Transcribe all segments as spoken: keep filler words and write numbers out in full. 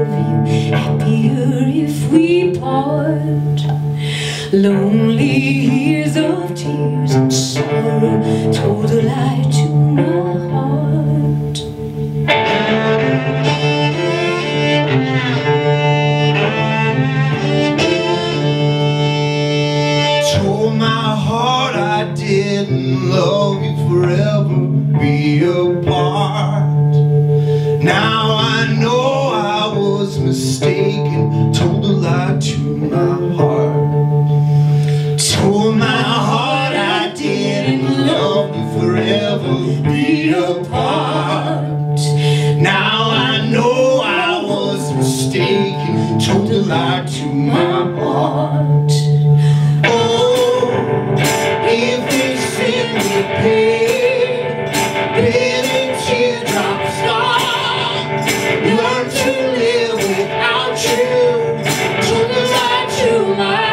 love you, happier if we part. Lonely years of tears and sorrow told a lie to my heart. Told my heart I didn't love you forever, be apart. Now I know I was mistaken, told a lie to my heart. Told my heart I didn't love you forever, be apart. Now I know I was mistaken, told a lie to my heart. Oh, if they send me pain, bitter teardrops start, learn to live without you, told a lie to my heart.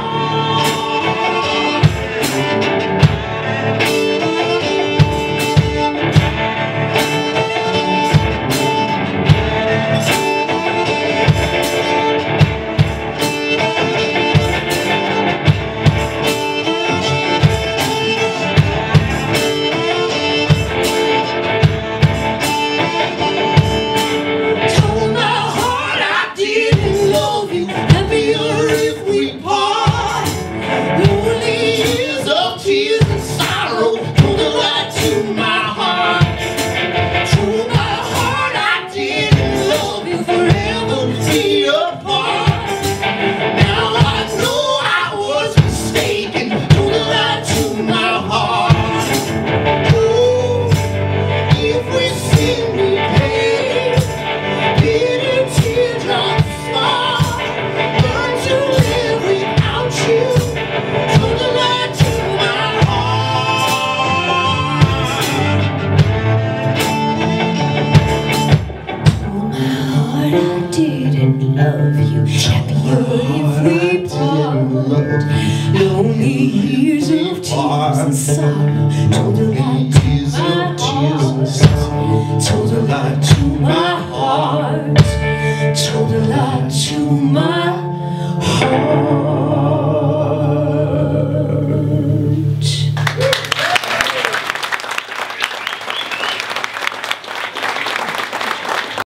Love you, happier if we part. Lonely years of tears and sorrow told a lie to my heart. Told a lie to my heart. Told a lie to my